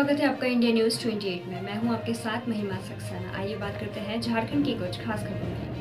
स्वागत है आपका इंडिया न्यूज़ 28 में। मैं हूं आपके साथ महिमा सक्सेना। आइए बात करते हैं झारखंड की कुछ खास खबरों की।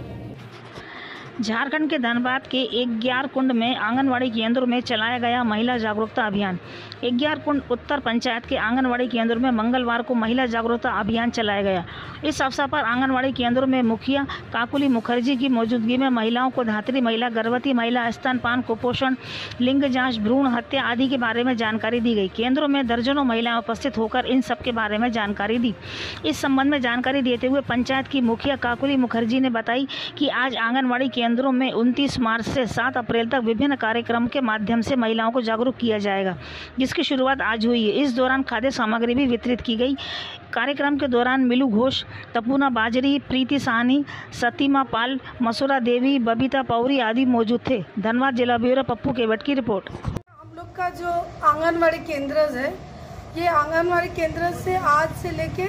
झारखंड के धनबाद के एग्यारकुंड में आंगनवाड़ी केंद्रों में चलाया गया महिला जागरूकता अभियान। एग्यारकुंड उत्तर पंचायत के आंगनवाड़ी केंद्रों में मंगलवार को महिला जागरूकता अभियान चलाया गया। इस अवसर पर आंगनवाड़ी केंद्रों में मुखिया काकुली मुखर्जी की मौजूदगी में महिलाओं को धात्री महिला, गर्भवती महिला, स्तनपान, कुपोषण, लिंग जांच, भ्रूण हत्या आदि के बारे में जानकारी दी गई। केंद्रों में दर्जनों महिलाएं उपस्थित होकर इन सब के बारे में जानकारी दी। इस संबंध में जानकारी देते हुए पंचायत की मुखिया काकुली मुखर्जी ने बताई कि आज आंगनवाड़ी केंद्रों में 29 मार्च से 7 अप्रैल तक विभिन्न कार्यक्रम के माध्यम से महिलाओं को जागरूक किया जाएगा, जिसकी शुरुआत आज हुई है। इस दौरान खाद्य सामग्री भी वितरित की गई। कार्यक्रम के दौरान मिलू घोष, तपूना बाजरी, प्रीति साहनी, सतीमा पाल, मसूरा देवी, बबीता पौरी आदि मौजूद थे। धनबाद जिला ब्यूरो पप्पू केवट की रिपोर्ट। हम लोग का जो आंगनवाड़ी केंद्र है, ये आंगनवाड़ी केंद्र से आज से लेके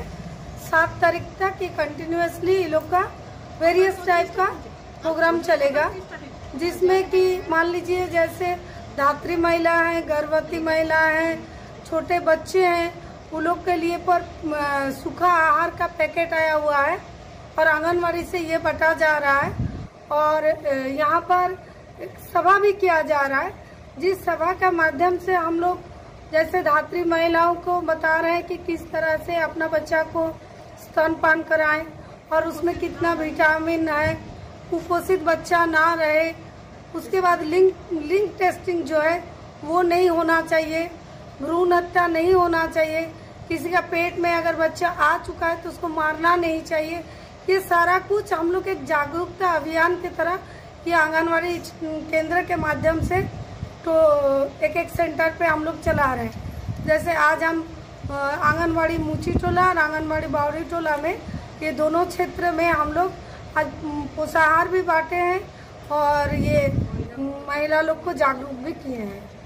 7 तारीख तक ये कंटिन्यूअसली ये लोग का वेरियस टाइप का प्रोग्राम चलेगा, जिसमें कि मान लीजिए जैसे धात्री महिला है, गर्भवती महिला है, छोटे बच्चे हैं, वो लोग के लिए पर सूखा आहार का पैकेट आया हुआ है और आंगनवाड़ी से ये बटा जा रहा है। और यहाँ पर एक सभा भी किया जा रहा है, जिस सभा का माध्यम से हम लोग जैसे धात्री महिलाओं को बता रहे हैं कि किस तरह से अपना बच्चा को स्तनपान कराएं और उसमें कितना विटामिन है, कुपोषित बच्चा ना रहे। उसके बाद लिंग टेस्टिंग जो है वो नहीं होना चाहिए, भ्रूण हत्या नहीं होना चाहिए, किसी का पेट में अगर बच्चा आ चुका है तो उसको मारना नहीं चाहिए। ये सारा कुछ हम लोग एक जागरूकता अभियान की तरह ये आंगनवाड़ी केंद्र के माध्यम से तो एक सेंटर पे हम लोग चला रहे हैं। जैसे आज हम आंगनवाड़ी मूची टोला और आंगनवाड़ी बावड़ी टोला में ये दोनों क्षेत्र में हम लोग आज पोषाहार भी बांटे हैं और ये महिला लोग को जागरूक भी किए हैं।